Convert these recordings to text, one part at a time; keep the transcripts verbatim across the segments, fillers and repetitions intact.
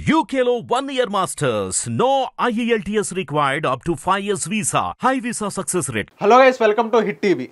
U K లో one year masters. No I E L T S required up to five years visa. High visa success rate. Hello guys, welcome to hit TV.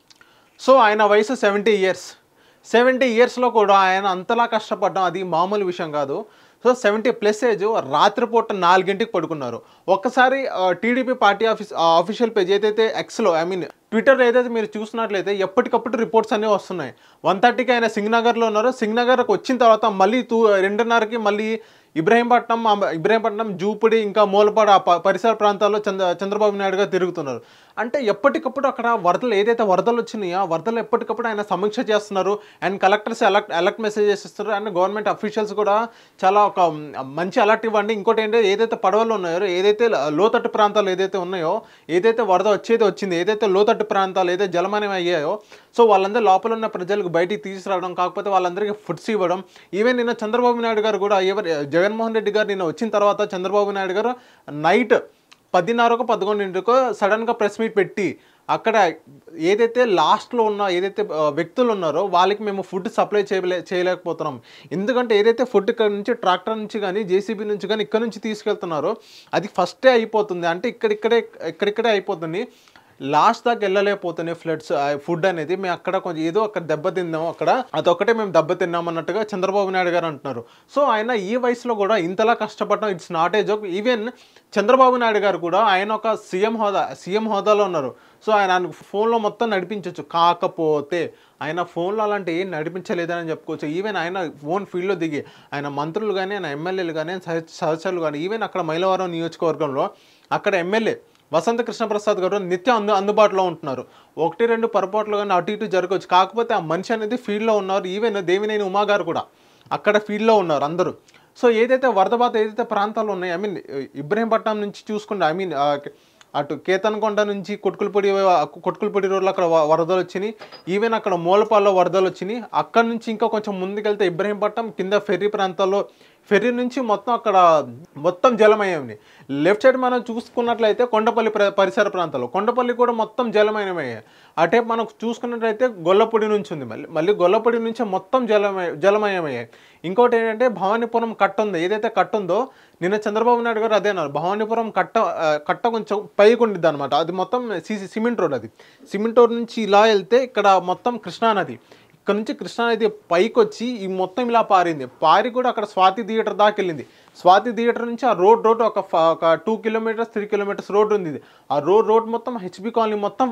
So ఆయన వయసు seventy years seventy ఇయర్స్లో కూడా ఆయన అంతలా కష్టపడడం అది మామూలు విషయం కాదు. సో సెవెంటీ ప్లస్ ఏజ్, రాత్రిపూట నాలుగింటికి పడుకున్నారు. ఒక్కసారి TDP party office official page ఏదైతే ఎక్స్లో ఐ మీన్ ట్విట్టర్ ఏదైతే మీరు చూసినట్లయితే ఎప్పటికప్పుడు రిపోర్ట్స్ అన్నీ వస్తున్నాయి. వన్ థర్టీకి ఆయన సింగనగర్లో ఉన్నారు. సింగనగర్కి వచ్చిన తర్వాత మళ్ళీ తూ రెండున్నరకి మళ్ళీ ఇబ్రహీంపట్నం ఇబ్రహీంపట్నం జూపిడి ఇంకా మూలపాడు ఆ పరిసర ప్రాంతాల్లో చంద్ర చంద్రబాబు నాయుడు గారు తిరుగుతున్నారు. అంటే ఎప్పటికప్పుడు అక్కడ వరదలు ఏదైతే వరదలు వచ్చినాయో ఆ వరదలు ఎప్పటికప్పుడు ఆయన సమీక్ష చేస్తున్నారు. And collectors alert alert messages ఇస్తున్నారు. అండ్ గవర్నమెంట్ అఫీషియల్స్ కూడా చాలా ఒక మంచి అలర్ట్ ఇవ్వండి. ఇంకోటి ఏంటంటే ఏదైతే పడవలు ఉన్నాయో, ఏదైతే లోతట్టు ప్రాంతాలు ఏదైతే ఉన్నాయో, ఏదైతే వరద వచ్చేది వచ్చింది, ఏదైతే లోతట్టు ప్రాంతాలు ఏదైతే జలమయం అయ్యాయో, సో వాళ్ళందరూ లోపల ఉన్న ప్రజలకు బయటికి తీసుకురావడం, కాకపోతే వాళ్ళందరికీ ఫుడ్స్ ఇవ్వడం. ఈవెన్ నిన్న చంద్రబాబు నాయుడు గారు కూడా ఎవరు జగన్మోహన్ రెడ్డి గారు నిన్న వచ్చిన తర్వాత చంద్రబాబు నాయుడు గారు నైట్ పదిన్నరకు పదకొండింటికో సడన్గా ప్రెస్ మీట్ పెట్టి అక్కడ ఏదైతే లాస్ట్లో ఉన్న ఏదైతే వ్యక్తులు ఉన్నారో వాళ్ళకి మేము ఫుడ్ సప్లై చేయలే చేయలేకపోతున్నాం ఎందుకంటే ఏదైతే ఫుడ్ ఇక్కడ నుంచి ట్రాక్టర్ నుంచి కానీ జేసీబీ నుంచి కానీ ఇక్కడ నుంచి తీసుకెళ్తున్నారో అది ఫస్టే అయిపోతుంది. అంటే ఇక్కడిక్కడే ఇక్కడిక్కడే అయిపోతుంది. లాస్ట్ దాకా వెళ్ళలేకపోతున్నాయి ఫ్లడ్స్ ఫుడ్ అనేది. మేము అక్కడ కొంచెం ఏదో అక్కడ దెబ్బతిన్నాము, అక్కడ అదొక్కటే మేము దెబ్బతిన్నాం అన్నట్టుగా చంద్రబాబు నాయుడు గారు అంటున్నారు. సో ఆయన ఈ వయసులో కూడా ఇంతలా కష్టపడడం it's not a joke. Even Chandrababu Naidu గారు కూడా ఆయన ఒక సీఎం హోదా సీఎం హోదాలో ఉన్నారు. సో ఆయన ఫోన్లో మొత్తం నడిపించవచ్చు. కాకపోతే ఆయన ఫోన్లో అలాంటి ఏం నడిపించలేదని చెప్పుకోవచ్చు. ఈవెన్ ఆయన ఫోన్ ఫీల్డ్లో దిగి ఆయన మంత్రులు కానీ ఆయన ఎమ్మెల్యేలు కానీ సహచరులు కానీ ఈవెన్ అక్కడ మైలవరం నియోజకవర్గంలో అక్కడ ఎమ్మెల్యే వసంత కృష్ణప్రసాద్ గారు నిత్యం అందు అందుబాటులో ఉంటున్నారు. ఒకటి రెండు పొరపాట్లు కానీ అటు ఇటు జరగవచ్చు. కాకపోతే ఆ మనిషి అనేది ఫీల్డ్లో ఉన్నారు. ఈవెన్ దేవినేని ఉమా గారు కూడా అక్కడ ఫీల్డ్లో ఉన్నారు అందరూ. సో ఏదైతే వరద బాధ ఏదైతే ప్రాంతాలు ఉన్నాయో, ఐ మీన్ ఇబ్రహీంపట్నం నుంచి చూసుకుంటే ఐ మీన్ అటు కేతన్కొండ నుంచి కొట్టుకులపొడి కొట్టుకులపొడి రోడ్లో అక్కడ వరదలు వచ్చినాయి. ఈవెన్ అక్కడ మూలపాల్లో వరదలు వచ్చినాయి. అక్కడ నుంచి ఇంకా కొంచెం ముందుకెళ్తే ఇబ్రహీంపట్నం కింద ఫెర్రీ ప్రాంతాల్లో ఫెర్రీ నుంచి మొత్తం అక్కడ మొత్తం జలమయమని. లెఫ్ట్ సైడ్ మనం చూసుకున్నట్లయితే కొండపల్లి పరిసర ప్రాంతాల్లో కొండపల్లి కూడా మొత్తం జలమయమయ్యాయి. అటే మనం చూసుకున్నట్లయితే గొల్లపొడి నుంచి ఉంది, మళ్ళీ మళ్ళీ గొల్లపొడి నుంచి మొత్తం జలమయ జలమయమయ్యాయి. ఇంకోటి ఏంటంటే భవానీపురం కట్ట ఉంది, ఏదైతే కట్ట ఉందో నిన్న చంద్రబాబు నాయుడు గారు అదే అన్నారు. భవానీపురం కట్ట కట్ట కొంచెం పైకి ఉండిద్ది అనమాట. అది మొత్తం సీసీ సిమెంట్ రోడ్. అది సిమెంట్ రోడ్ నుంచి ఇలా వెళ్తే ఇక్కడ మొత్తం కృష్ణానది, ఇక్కడ నుంచి కృష్ణానది పైకి వచ్చి ఈ మొత్తం ఇలా పారింది. పారి కూడా అక్కడ స్వాతి థియేటర్ దాకా వెళ్ళింది. స్వాతి థియేటర్ నుంచి ఆ రోడ్ రోడ్ ఒక ఒక two kilometres three kilometres road ఉంది. ఆ రోడ్ రోడ్ మొత్తం హెచ్పి కాలనీ మొత్తం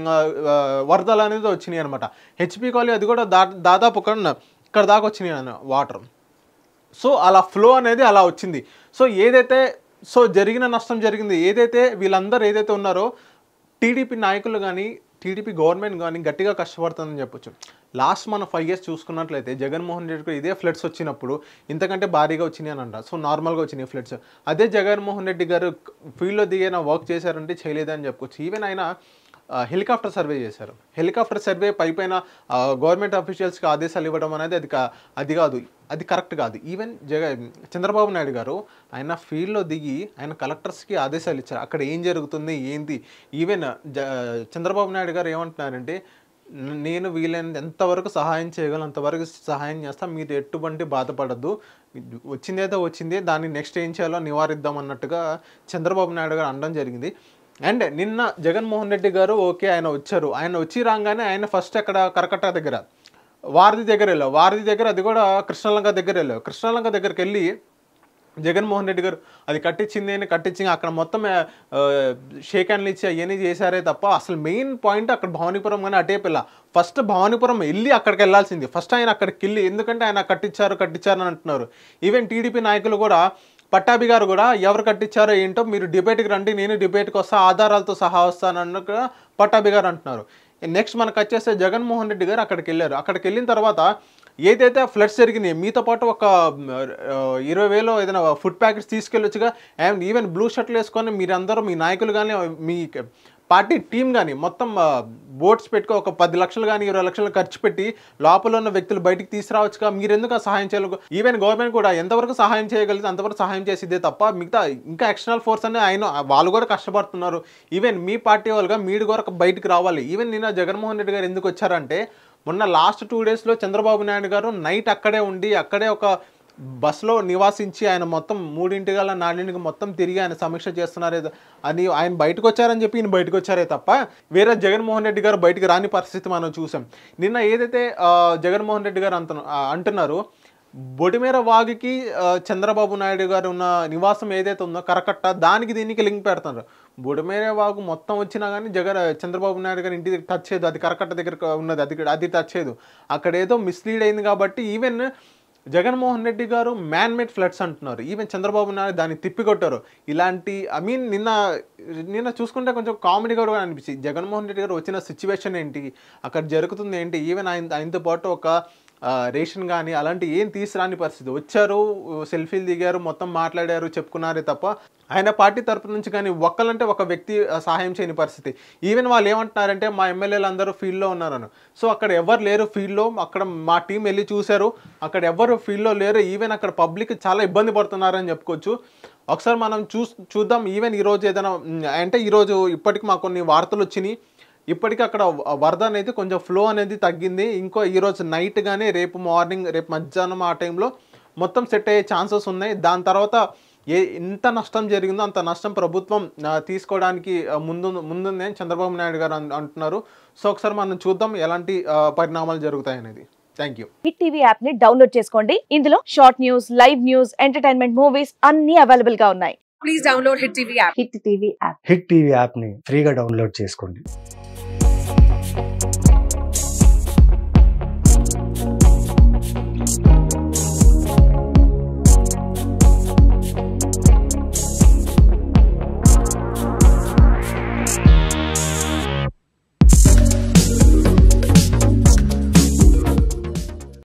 వరదలు అనేది వచ్చినాయి అనమాట. హెచ్పి కాలనీ అది కూడా దా దాదాపు ఒక ఇక్కడ దాకా వచ్చినాయి అన్న వాటర్. సో అలా ఫ్లో అనేది అలా వచ్చింది. సో ఏదైతే సో జరిగిన నష్టం జరిగింది, ఏదైతే వీళ్ళందరూ ఏదైతే ఉన్నారో టీడీపీ నాయకులు కానీ టీడీపీ గవర్నమెంట్ కానీ గట్టిగా కష్టపడుతుందని చెప్పొచ్చు. లాస్ట్ మన ఫైవ్ ఇయర్స్ చూసుకున్నట్లయితే జగన్మోహన్ రెడ్డి ఇదే ఫ్లడ్స్ వచ్చినప్పుడు ఇంతకంటే భారీగా వచ్చినాయి అని అంటారు. సో నార్మల్గా వచ్చినాయి ఫ్లడ్స్. అదే జగన్మోహన్ రెడ్డి గారు ఫీల్డ్లో దిగిన వర్క్ చేశారంటే చేయలేదని చెప్పుకోవచ్చు. ఈవెన్ ఆయన హెలికాప్టర్ సర్వే చేశారు. హెలికాప్టర్ సర్వే పైపైన గవర్నమెంట్ అఫీషియల్స్కి ఆదేశాలు ఇవ్వడం అనేది అది అది కాదు, అది కరెక్ట్ కాదు. ఈవెన్ జగ చంద్రబాబు నాయుడు గారు ఆయన ఫీల్డ్లో దిగి ఆయన కలెక్టర్స్కి ఆదేశాలు ఇచ్చారు. అక్కడ ఏం జరుగుతుంది ఏంటి. ఈవెన్ జ చంద్రబాబు నాయుడు గారు ఏమంటున్నారంటే నేను వీలైనంత ఎంతవరకు సహాయం చేయగలను అంతవరకు సహాయం చేస్తాను, మీరు ఎటువంటి బాధపడద్దు, వచ్చిందేదో వచ్చింది దాన్ని నెక్స్ట్ ఏం చేయాలో నివారిద్దాం అన్నట్టుగా చంద్రబాబు నాయుడు గారు అనడం జరిగింది. అండ్ నిన్న జగన్మోహన్ రెడ్డి గారు ఓకే ఆయన వచ్చారు. ఆయన వచ్చి రాగానే ఆయన ఫస్ట్ అక్కడ కరకట్ట దగ్గర వారధి దగ్గర వెళ్ళావు వారధి దగ్గర అది కూడా కృష్ణలంక దగ్గర వెళ్ళావు కృష్ణలంక దగ్గరికి వెళ్ళి జగన్మోహన్ రెడ్డి గారు అది కట్టించింది అని కట్టించి అక్కడ మొత్తం షేక్ హ్యాండ్లు ఇచ్చి అవన్నీ చేశారే తప్ప అసలు మెయిన్ పాయింట్ అక్కడ భవానీపురం కానీ అటే పిల్ల ఫస్ట్ భవానీపురం వెళ్ళి అక్కడికి వెళ్ళాల్సింది. ఫస్ట్ ఆయన అక్కడికి వెళ్ళి ఎందుకంటే ఆయన కట్టించారు కట్టించారు అని అంటున్నారు. ఈవెన్ టీడీపీ నాయకులు కూడా పట్టాభి గారు కూడా ఎవరు కట్టించారో ఏంటో మీరు డిబేట్కి రండి, నేను డిబేట్కి వస్తా ఆధారాలతో సహా వస్తాను అన్నట్టుగా పట్టాభి గారు అంటున్నారు. నెక్స్ట్ మనకు వచ్చేస్తే జగన్మోహన్ రెడ్డి గారు అక్కడికి వెళ్ళారు. అక్కడికి వెళ్ళిన తర్వాత ఏదైతే ఫ్లడ్స్ జరిగినాయి మీతో పాటు ఒక ఇరవై వేలు ఏదైనా ఫుడ్ ప్యాకెట్స్ తీసుకెళ్ళొచ్చుగా. అండ్ ఈవెన్ బ్లూ షర్ట్లు వేసుకొని మీరందరూ మీ నాయకులు కానీ మీ పార్టీ టీం కానీ మొత్తం బోట్స్ పెట్టుకో ఒక పది లక్షలు కానీ ఇరవై లక్షలు ఖర్చు పెట్టి లోపల ఉన్న వ్యక్తులు బయటికి తీసుకురావచ్చుగా. మీరు ఎందుకు సహాయం చేయాలి. ఈవెన్ గవర్నమెంట్ కూడా ఎంతవరకు సహాయం చేయగలిగితే అంతవరకు సహాయం చేసిద్దే తప్ప మిగతా ఇంకా ఎక్స్టర్నల్ ఫోర్స్ అని ఆయన వాళ్ళు కూడా కష్టపడుతున్నారు. ఈవెన్ మీ పార్టీ వాళ్ళుగా మీరు కూడా బయటికి రావాలి. ఈవెన్ నిన్న జగన్మోహన్ రెడ్డి గారు ఎందుకు వచ్చారంటే మొన్న లాస్ట్ టూ డేస్లో చంద్రబాబు నాయుడు గారు నైట్ అక్కడే ఉండి అక్కడే ఒక బస్సులో నివాసించి ఆయన మొత్తం మూడింటి గల నాలుగింటికి మొత్తం తిరిగి ఆయన సమీక్ష చేస్తున్నారే అని ఆయన బయటకు వచ్చారని చెప్పి ఈయన బయటకు వచ్చారే తప్ప వేరే జగన్మోహన్ రెడ్డి గారు బయటకు రాని పరిస్థితి మనం చూసాం. నిన్న ఏదైతే జగన్మోహన్ రెడ్డి గారు అంత అంటున్నారు బొడిమేర వాగుకి చంద్రబాబు నాయుడు గారు ఉన్న నివాసం ఏదైతే ఉందో కరకట్ట దానికి దీనికి లింక్ పెడుతున్నారు. బొడిమేర వాగు మొత్తం వచ్చినా కానీ జగన్ చంద్రబాబు నాయుడు గారు ఇంటికి టచ్ చేయదు, అది కరకట్ట దగ్గర ఉన్నది, అది అది టచ్ చేయదు. అక్కడ ఏదో మిస్లీడ్ అయింది కాబట్టి ఈవెన్ జగన్మోహన్ రెడ్డి గారు మ్యాన్ మేడ్ ఫ్లడ్స్ అంటున్నారు, ఈవెన్ చంద్రబాబు నాయుడు దాన్ని తిప్పికొట్టారు. ఇలాంటి ఐ మీన్ నిన్న నిన్న చూసుకుంటే కొంచెం కామెడీ కూడా అనిపించింది. జగన్మోహన్ రెడ్డి గారు వచ్చిన సిచ్యువేషన్ ఏంటి, అక్కడ జరుగుతుంది ఏంటి, ఈవెన్ ఆయన ఆయనతో పాటు ఒక రేషన్ కానీ అలాంటి ఏం తీసుకురాని పరిస్థితి. వచ్చారు, సెల్ఫీలు దిగారు, మొత్తం మాట్లాడారు, చెప్పుకున్నారే తప్ప ఆయన పార్టీ తరపు నుంచి కానీ ఒక్కలంటే ఒక వ్యక్తి సహాయం చేయని పరిస్థితి. ఈవెన్ వాళ్ళు ఏమంటున్నారంటే మా ఎమ్మెల్యేలు అందరూ ఫీల్డ్లో ఉన్నారని. సో అక్కడ ఎవరు లేరు ఫీల్డ్లో, అక్కడ మా టీం వెళ్ళి చూశారు, అక్కడ ఎవరు ఫీల్డ్లో లేరు. ఈవెన్ అక్కడ పబ్లిక్ చాలా ఇబ్బంది పడుతున్నారని చెప్పుకోవచ్చు. ఒకసారి మనం చూ చూద్దాం ఈవెన్ ఈరోజు ఏదైనా అంటే ఈరోజు ఇప్పటికి మాకు కొన్ని వార్తలు వచ్చినాయి, ఇప్పటికీ అక్కడ వరద అనేది కొంచెం ఫ్లో అనేది తగ్గింది. ఇంకో ఈరోజు నైట్ కానీ రేపు మార్నింగ్ రేపు మధ్యాహ్నం ఆ టైంలో మొత్తం సెట్ అయ్యే ఛాన్సెస్ ఉన్నాయి. దాని తర్వాత ఏ ఎంత నష్టం జరిగిందో అంత నష్టం ప్రభుత్వం తీసుకోవడానికి ముందు ముందుంది అని చంద్రబాబు నాయుడు గారు అంటున్నారు. సో ఒకసారి మనం చూద్దాం ఎలాంటి పరిణామాలు జరుగుతాయి అనేది. Thank you. Hit TV app ని డౌన్లోడ్ చేసుకోండి. ఇందులో short news, live news, entertainment movies అన్ని అవైలబుల్ గా ఉన్నాయి. Please download hit TV app. Hit TV app hit TV app ని ఫ్రీగా డౌన్లోడ్ చేసుకోండి.